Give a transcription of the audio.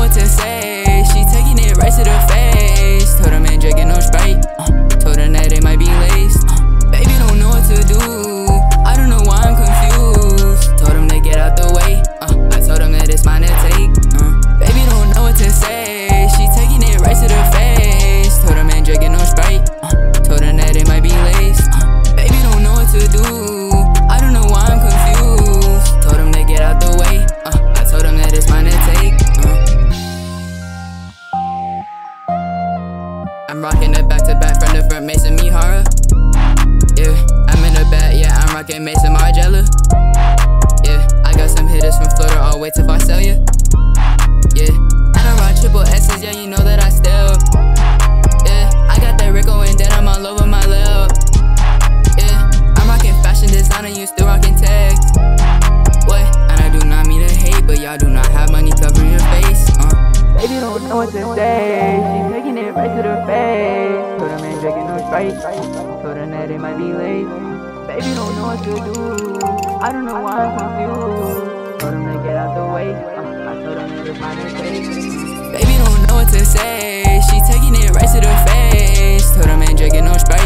what to say. She taking it right to the face. Told her man drinking no Sprite. Told her that it might be laced. Baby don't know what to do. I don't know why I'm confused. Told him to get out the way. I told him that it's mine to take. Baby don't know what to say. She taking it right to the face. Told her man drinking no Sprite. Told her that it might be laced. Baby don't know what to do. I don't know why I'm confused. Told him to get out the way. I told him that it's mine to take. I'm rocking it back to back from the front, Mason Mihara. Yeah, I'm in the back, yeah, I'm rocking Mason Margiela. Yeah, I got some hitters from Florida all the way to Visalia. Yeah, and I rock triple X's, yeah, you know that I still. Yeah, I got that Rico and then I'm all over my lip. Yeah, I'm rocking fashion designer, you still rocking tags. What? And I do not mean to hate, but y'all do not have money covering your face. Baby don't know what to say. She taking it right to the face. Told her man drinking no Sprite. Told her that it might be late. Baby don't know what to do. I don't know why I'm confused. Told him to get out the way. I told him that it's mine to take. Baby don't know what to say. She taking it right to the face. Told her man drinking no Sprite.